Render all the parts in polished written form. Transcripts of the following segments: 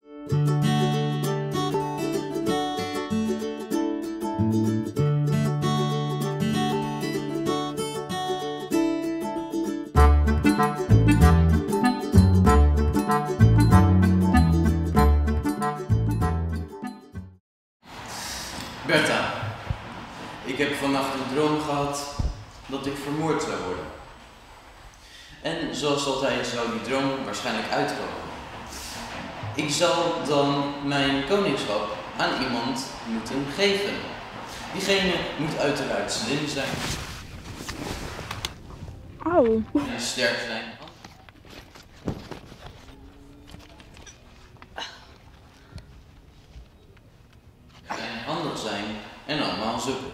Bertha, ik heb vannacht een droom gehad dat ik vermoord zou worden. En zoals altijd zou die droom waarschijnlijk uitkomen. Ik zal dan mijn koningschap aan iemand moeten geven. Diegene moet uiteraard slim zijn. Auw. En sterk zijn. En handig zijn en allemaal zoeken.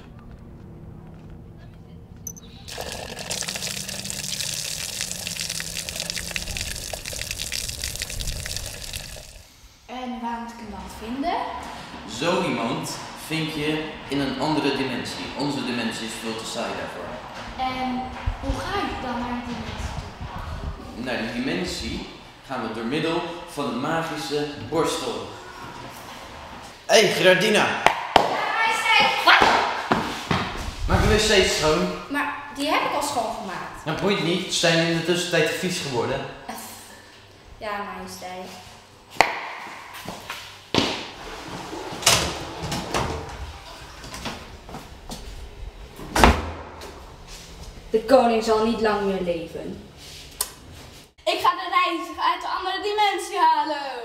En waar moet ik hem dan vinden? Zo iemand vind je in een andere dimensie. Onze dimensie is veel te saai daarvoor. En hoe ga ik dan naar die dimensie toe? Naar die dimensie gaan we door middel van een magische borstel. Hé, Gerardina! Maak de wc schoon. Maar die heb ik al schoongemaakt. Nou, boeit niet. Ze zijn in de tussentijd vies geworden. Ja, majesteit. De koning zal niet lang meer leven. Ik ga de reiziger uit de andere dimensie halen.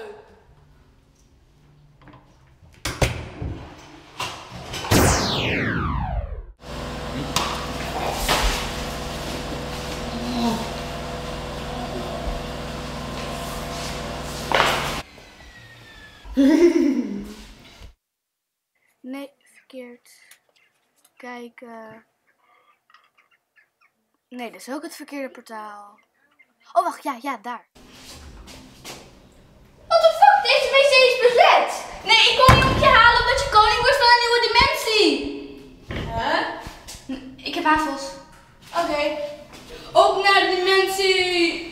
Nee, verkeerd. Kijken. Nee, dat is ook het verkeerde portaal. Oh, wacht, ja, daar. What the fuck? Deze wc is bezet! Nee, ik kom je op je halen omdat je koning wordt van een nieuwe dimensie. Ik heb wafels. Oké. Op naar de dimensie!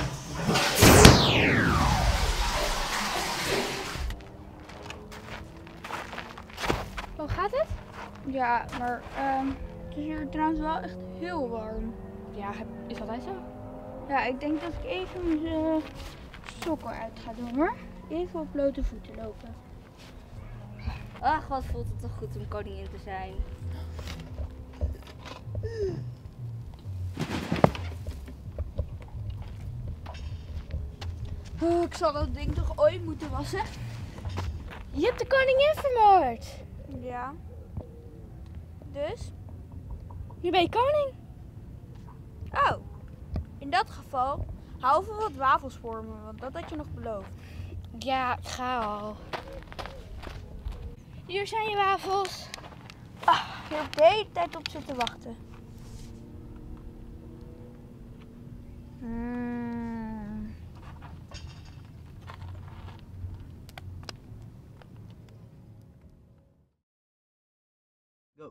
Hoe gaat het? Ja, maar het is hier trouwens wel echt heel warm. Ja, is altijd zo. Ja, ik denk dat ik even mijn sokken uit ga doen hoor. Even op blote voeten lopen. Ach, wat voelt het toch goed om koningin te zijn. Oh, ik zal dat ding toch ooit moeten wassen? Je hebt de koningin vermoord. Ja. Dus? Nu ben je koning. Oh, in dat geval hou even wat wafels voor me, want dat had je nog beloofd. Ja, ik ga al. Hier zijn je wafels. Ah, je hebt de hele tijd op zitten wachten. Go.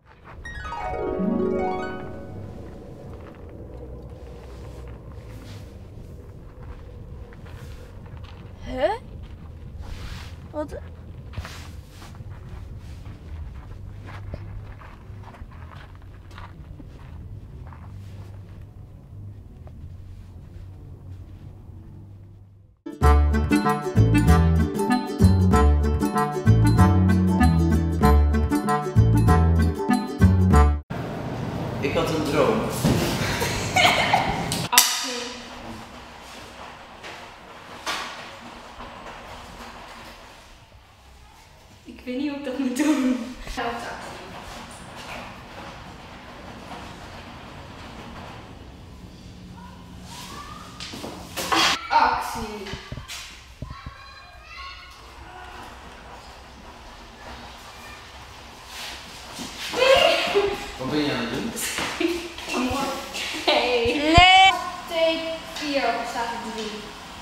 Huh? Wat? Ik had een droom. Ik weet niet hoe ik dat moet doen. Actie. Wat ben je aan het doen? Nee. Nee. Take 4 staat er 3.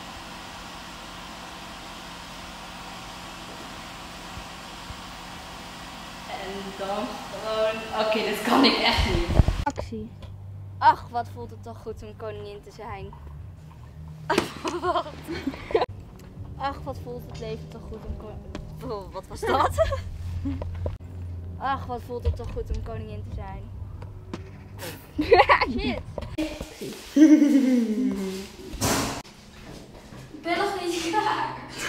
En dan gewoon... Oké, dat kan ik echt niet. Actie. Ach, wat voelt het toch goed om koningin te zijn. Ach, wat voelt het leven toch goed om Oh, wat was dat? Ach, wat voelt het toch goed om koningin te zijn. Shit. Ik ben nog niet klaar.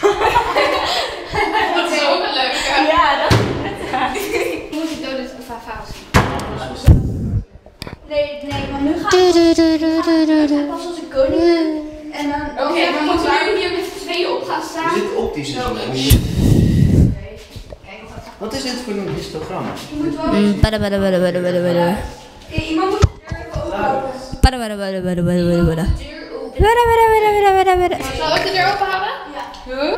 Dat is ook een leuke. Ja, dat is het. Moet ik door dit vaas? Nee, maar nu gaat het pas als ik koning ben. En dan... Oké, maar moeten we nu hier met z'n tweeën op gaan staan? Er zit optisch zo. Kijk, hoe gaat het? Wat is dit voor een histogram? Je moet wel... Iemand moet de deur even open. Zal ik de deur open houden? Ja.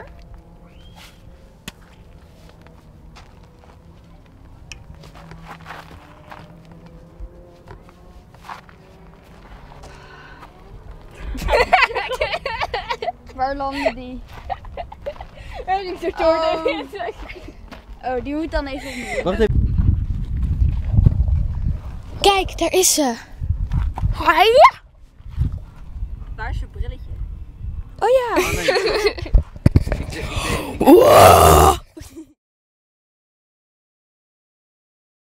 Waar landde die? Oh, die moet dan even opnieuw. Wacht even. Kijk, daar is ze. Waar is je brilletje? Oh ja. Wow!